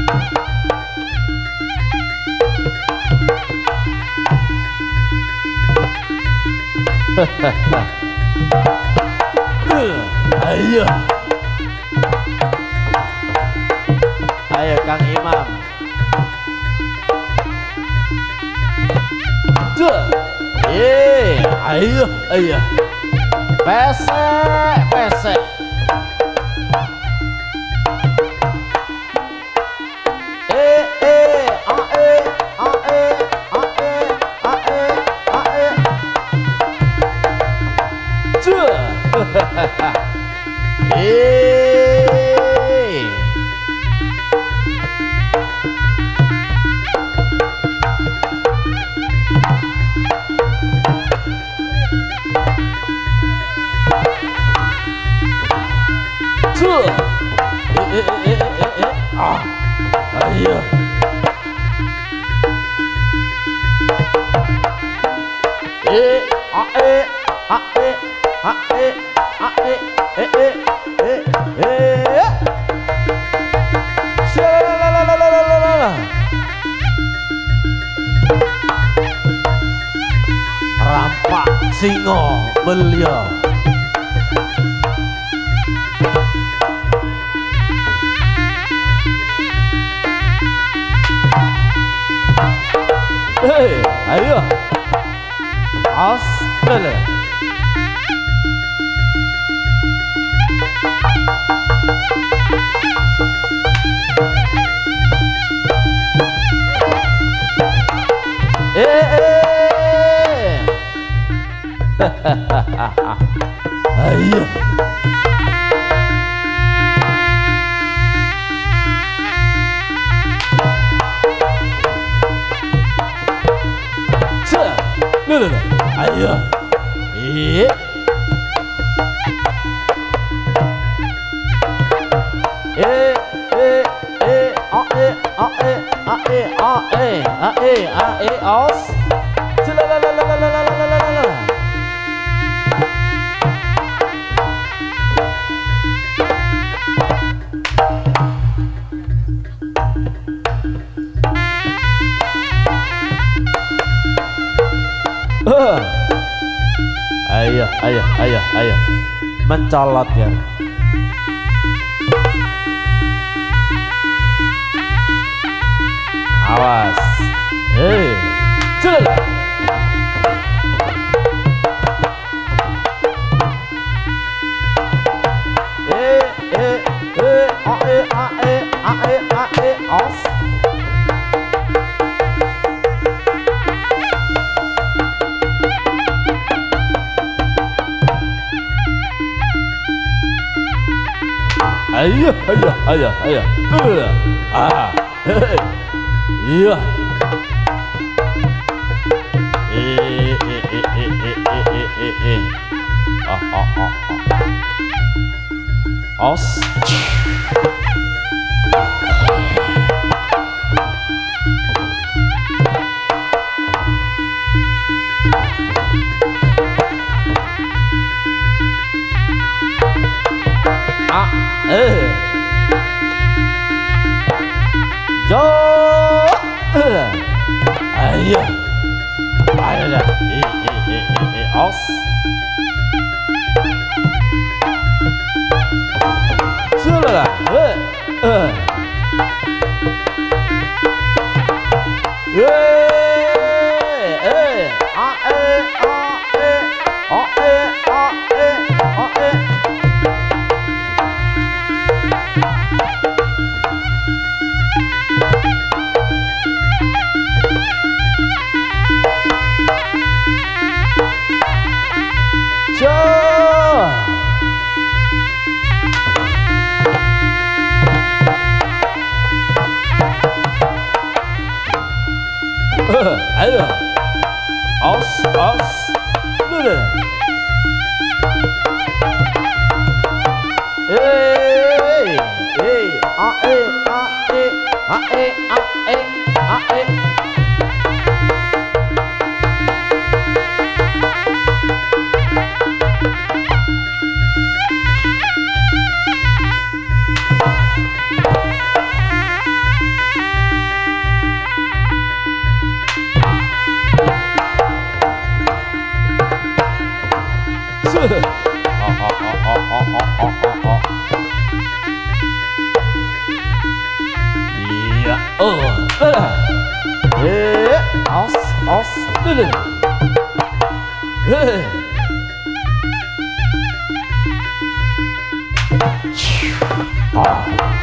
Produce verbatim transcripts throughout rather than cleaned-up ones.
Ayo, ayo Kang Imam. Duh, eh, ayo, ayo. Pesek, pesek. Eh, eh, ah, eh, ah, eh, ah, eh, ah, eh, ah, eh. Duh. Eh. Tuh. Eh, eh, eh, eh, eh, eh. Ah. Ayo. Eh, ah, eh, ah, eh, ah, eh, ah, eh, eh, eh, eh, eh. Shalalalalalalalala. Rampak singo belia. Hei, ayo. As, lele. Eh, eh. Ayo. Lele, ayo. Eh. Eh, eh, eh, ah, eh, ah, eh, ah, eh, ah, eh, ah, eh, ah, eh, os. Shalalalalalalalala. Uh. Ayo, ayo, ayo, ayo, mencolot ya. Awas, eh, celah. Eh, eh, eh, a, eh, a, eh, a, eh, a, eh, os. Ayo, ayo, ayo, ayo. Ah, iya. Eh, eh, eh, eh, eh, eh, eh, eh. Ah, ah, ah, ah. Os. Ah, eh. Yo. Eh. Ayo. Ayo dah. Eh, eh, eh, eh, eh. Os. Sudah lah. Eh. Eh. Eh. Eh. Ah, eh, ah, eh. Ah, eh, ah, eh. Ah, eh. Ayo, os, os, dulu. Eh, eh, a, eh, a, eh, a, eh, a, eh, a, eh. oh, eh, os, os, dulu, eh, ah.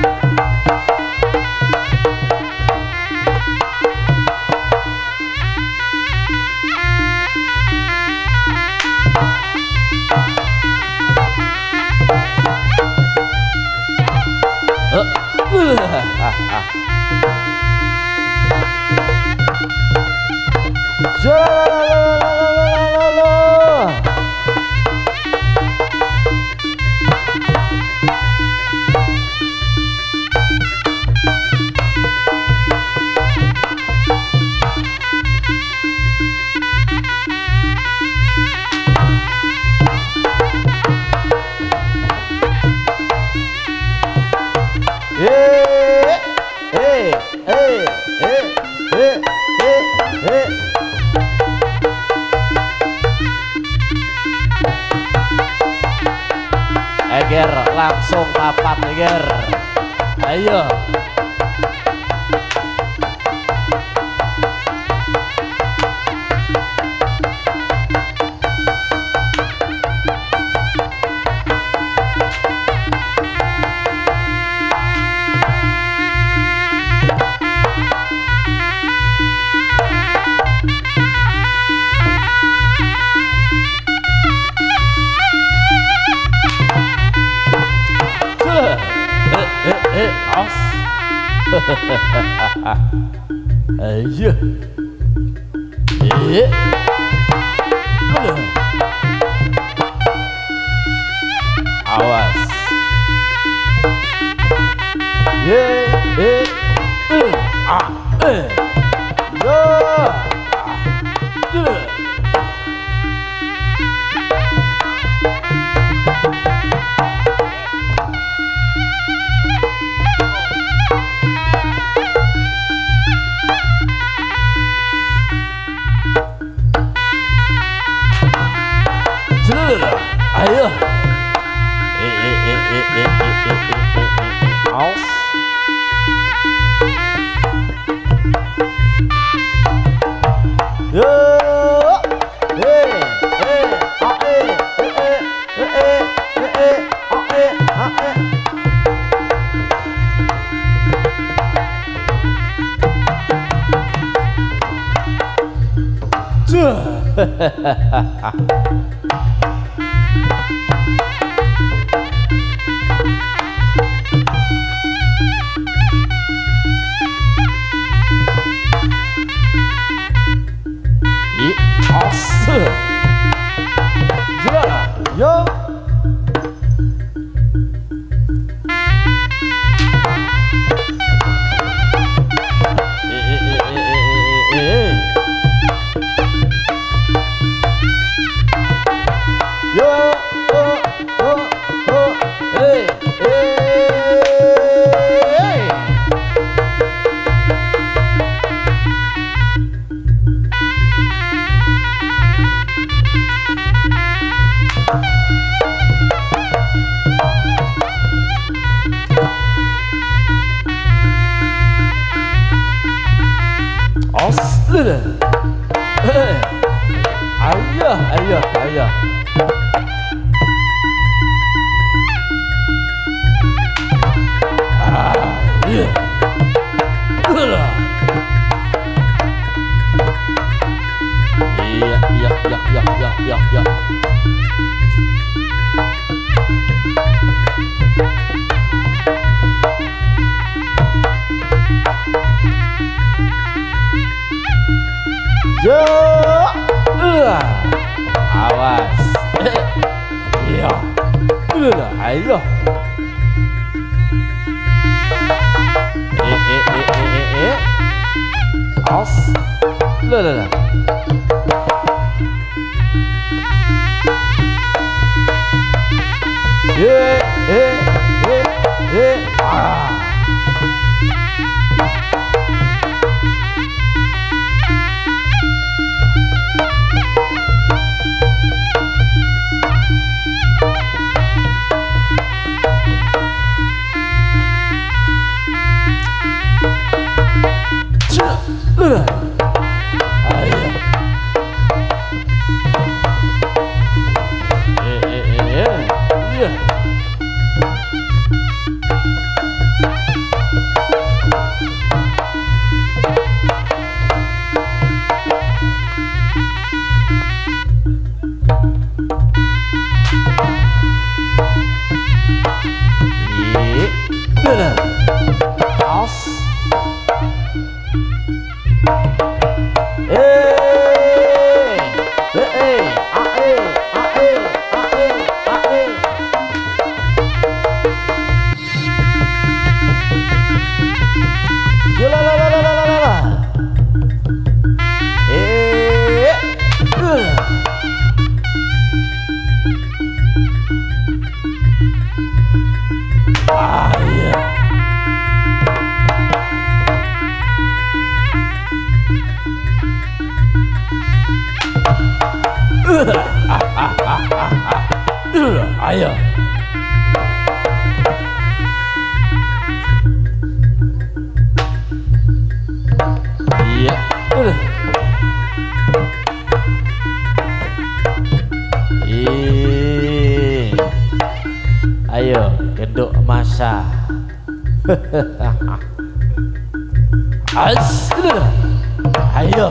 Eger langsung papat Eger, ayo. Eh, os. Ayo. Eh. Awas. Ye, eh, eh, ah, eh. Yo. Ah. Ayo. Eh eh eh eh eh eh eh eh aus. Yo. Eh eh ah eh eh eh eh eh ah eh ah eh. Tuh. Juara, yo. Yo, oh, oh, oh, hey, hey. Aslı. Ayo, ayo, ayo. Ah, iya. Iya, iya, iya, iya, iya, iya, iya. Yo, uh, awas, iya, udah, ayo, eh, eh, eh, eh, eh, eh, awas, udah, udah, eh, eh, eh, eh, ah. Ayo. Eh eh eh eh. Iya. Benar. Aus. Eh. Eh eh. Ah eh. Ah eh. Ah eh. Ah eh. Yo la la la la la la la. Eh. Uh. Ah iya. Ayo. Iya. Ih. Ayo, genduk masa. As. Ayo.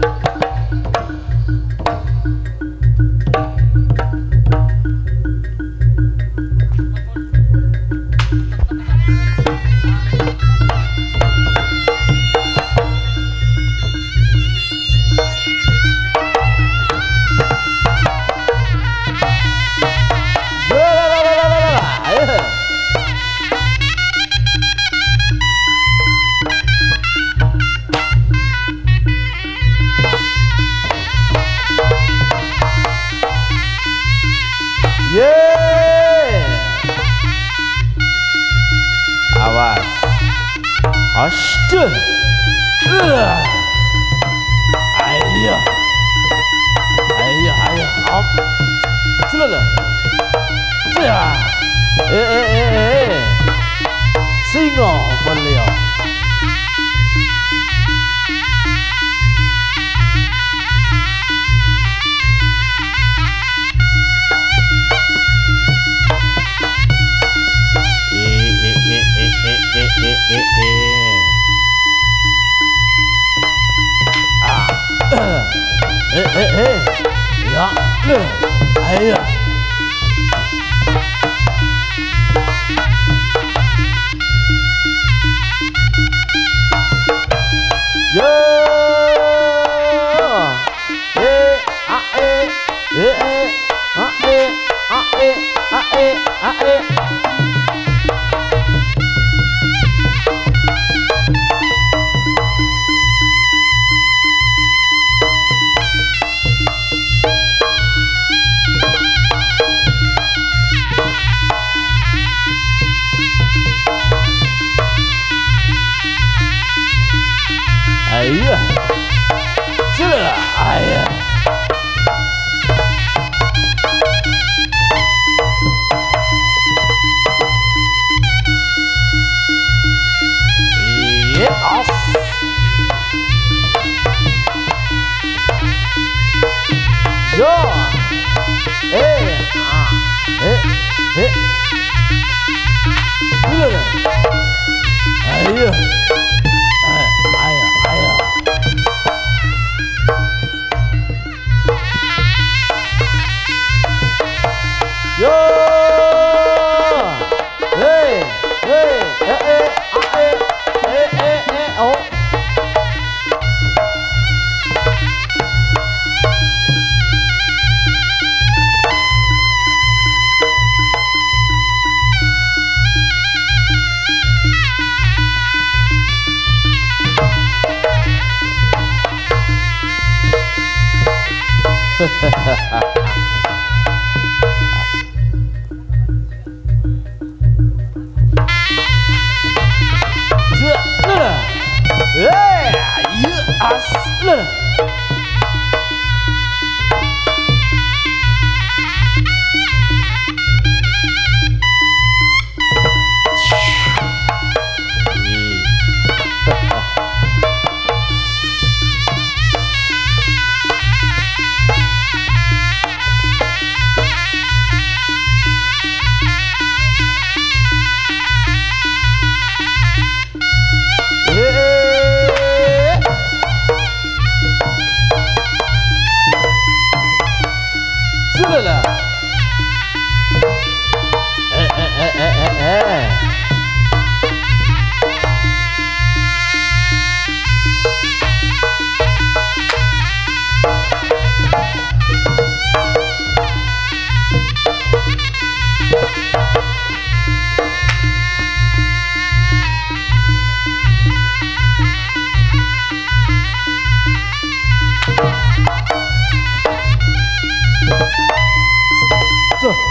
Yeah. Awas. Astuh. Uh. Ayo. Ayo, ayo. Op. Selalu. Ya. Eh, eh, eh, eh. Singo beliau. Eh eh eh ya ayo yo eh a eh eh eh a eh a eh a eh a eh ayo sudah ayo iya off yo eh ah eh eh sudah ayo ayo ayo yo hey hey eh eh ah eh eh eh eh oh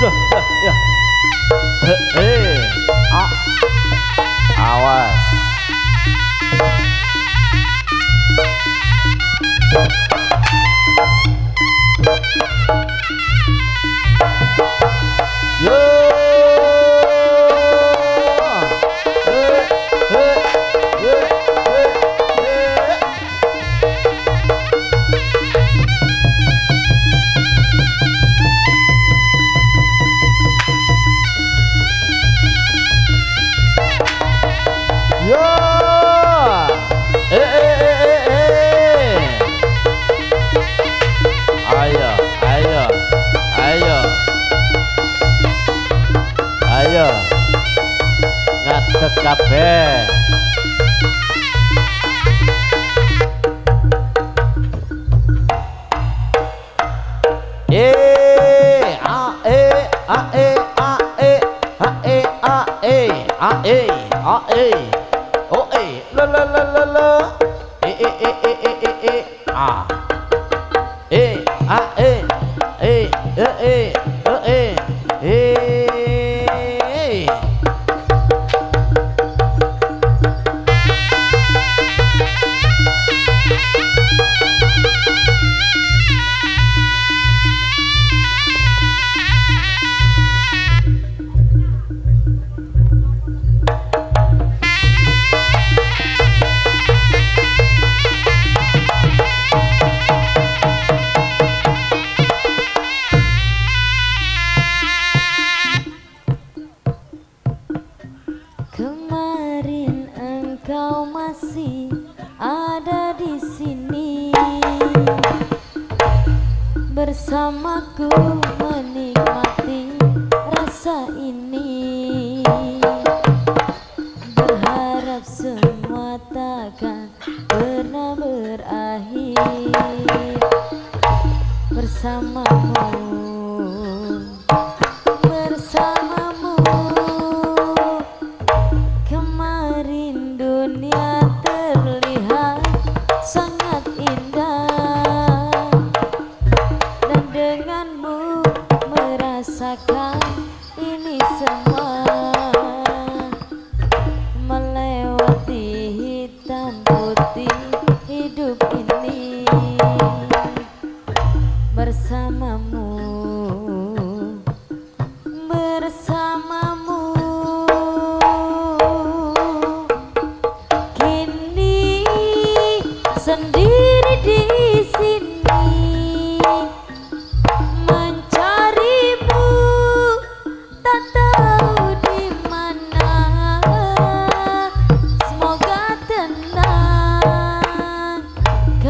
Cah, cah, ya. Eh, eh. Ah. Awas. Yo. Eh, eh, eh, eh, eh. Yo. Eh, eh, eh, eh, eh. Ayo, ayo, ayo, ayo, ngadeg kabeh. Eh, a e a e a e a e a e a e a e o e la la la la la e e e e e e e a e a e e e e e e e. Kemarin engkau masih ada di sini bersamaku menikmati rasa ini, berharap semua takkan pernah berakhir bersamamu, bersamamu. Kemarin dunia terlihat sangat indah, dan denganmu merasakan ini semua, melewati hitam putih hidup ini bersamamu, bersamamu. Kini sendiri di sini mencarimu, tak tahu di mana. Semoga tenang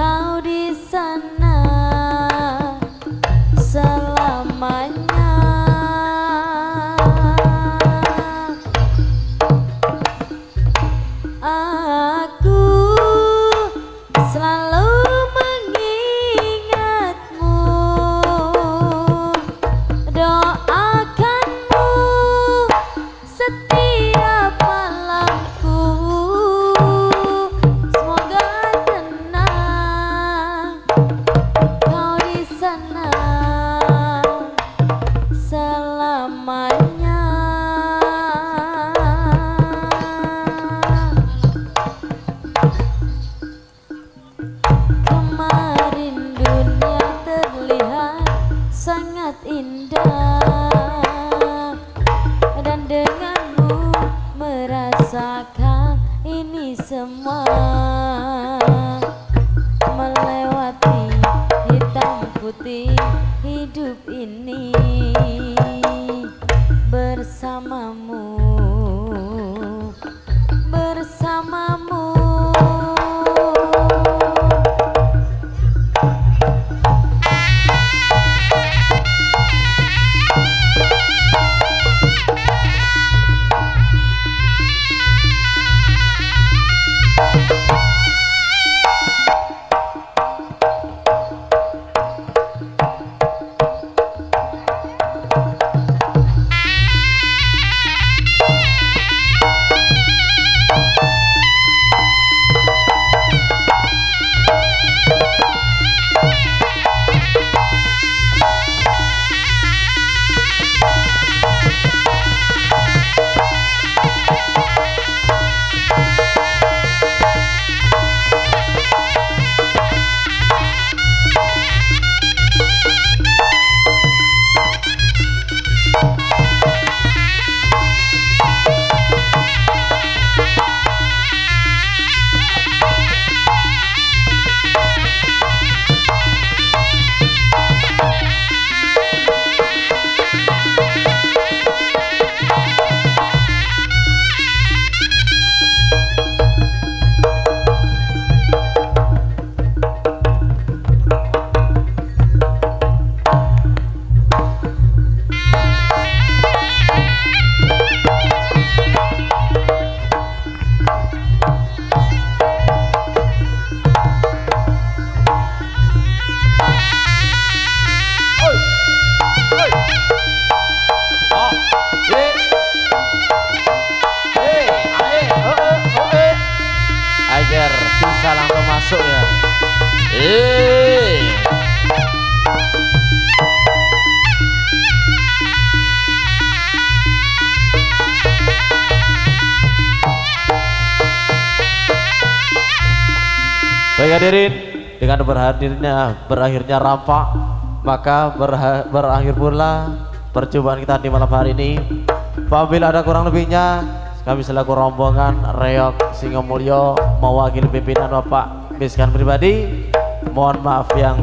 Baik hadirin, dengan berhadirnya berakhirnya rampak, maka berha, berakhir pula perjumpaan kita di malam hari ini. Apabila ada kurang lebihnya, kami selaku rombongan Reok Singomulyo mewakili pimpinan Bapak Miskan pribadi, mohon maaf yang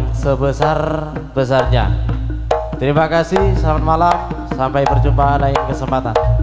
sebesar-besarnya. Terima kasih, selamat malam, sampai berjumpa lain kesempatan.